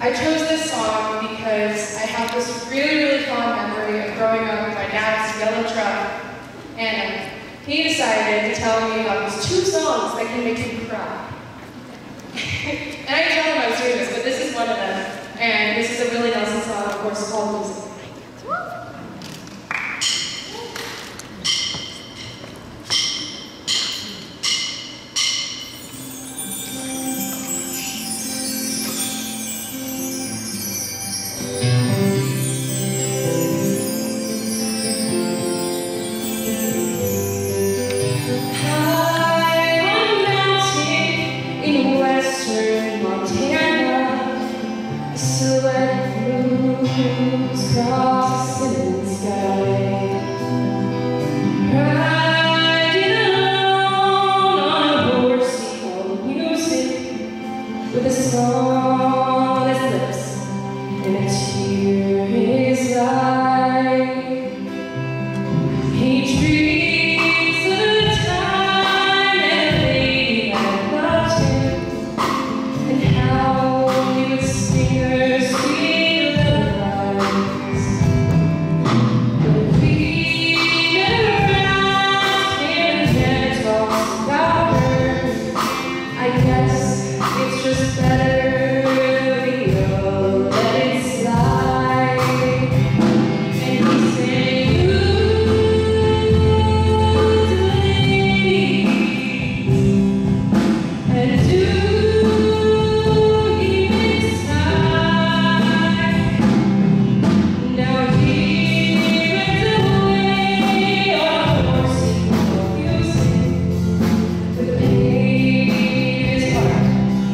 I chose this song because I have this really fond memory of growing up with my dad's yellow truck, and he decided to tell me about these 2 songs that can make you cry. And I didn't tell him I was doing this, but this is one of them. And this is a Willie Nelson song, of course, called Music. Across the cinnamon sky, riding alone on a horse called music, with a song on his lips and a tear in his eye. He dreams of the time that a lady had loved him, and how he would sing her sweet lullaby. Just better we all let it slide. And we say ooh to the ladies, and do he sigh. Now he went away on a horsey music, with the pain in his heart.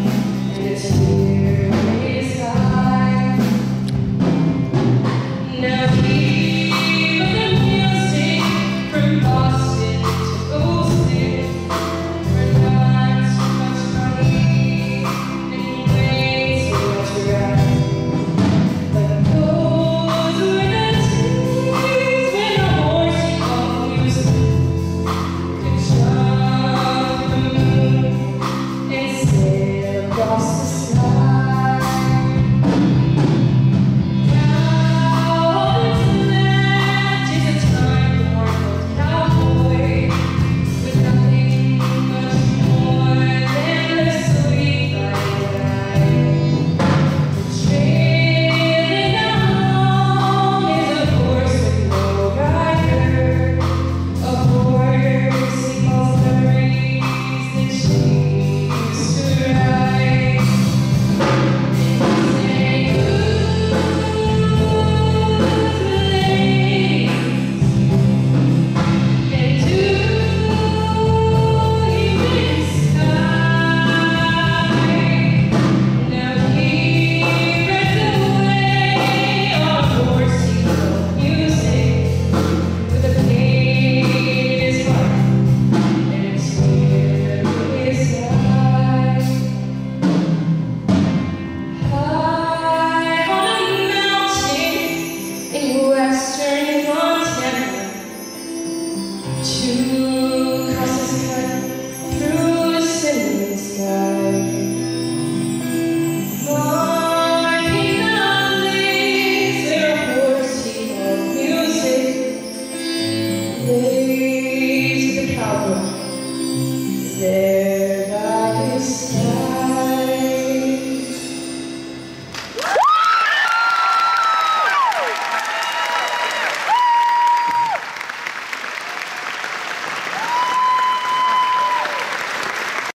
Now he put the music from Boston to Boston, for not too much money and way too much ride. But those were the days when a horse called music could jump to the moon and sail across the sky. There by his side.